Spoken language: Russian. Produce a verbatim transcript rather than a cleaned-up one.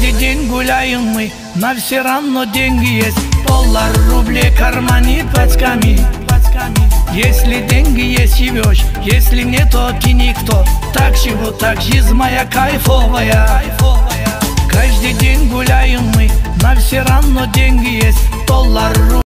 Каждый день гуляем мы, на все равно деньги есть. Доллар, рубли, кармане, пачками. Если деньги есть, живешь, если нет, то ты никто. Так живу, так жизнь моя кайфовая. Каждый день гуляем мы, на все равно деньги есть. Доллар,